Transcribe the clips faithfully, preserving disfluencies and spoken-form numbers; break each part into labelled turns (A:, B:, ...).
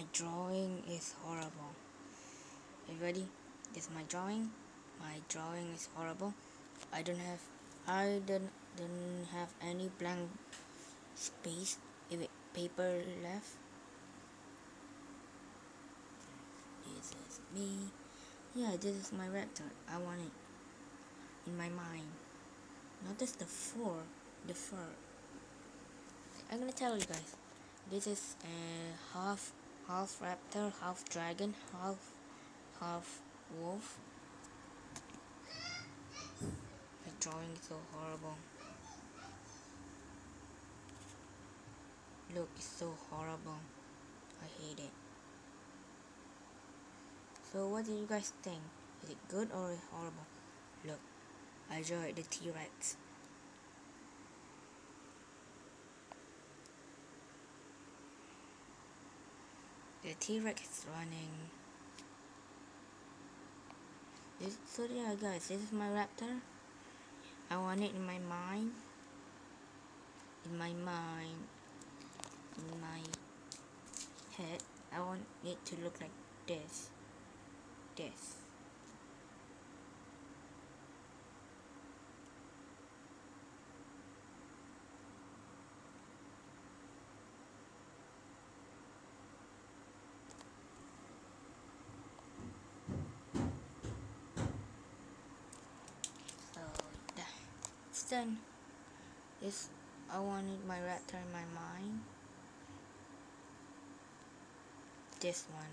A: drawing is horrible. Are you ready? This is my drawing. My drawing is horrible. I don't have I don't don't have any blank space. If it paper left. This is me. Yeah, this is my raptor. I want it in my mind. Notice the fur, the fur. I'm gonna tell you guys. This is a half half raptor, half dragon, half half wolf. The drawing is so horrible. Look, it's so horrible. I hate it. So what do you guys think? Is it good or horrible? Look, I drew the T-Rex. The T-Rex is running. This, so yeah guys, this is my raptor. I want it in my mind. In my mind. In my head. I want it to look like this. This. So yeah, it's done. This I wanted my raptor in my mind. This one.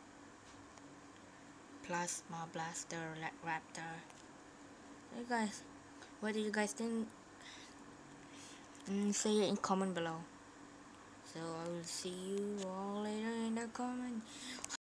A: Plasma Blaster Raptor. Hey guys, what do you guys think? Mm, say it in comment below. So I will see you all later in the comment.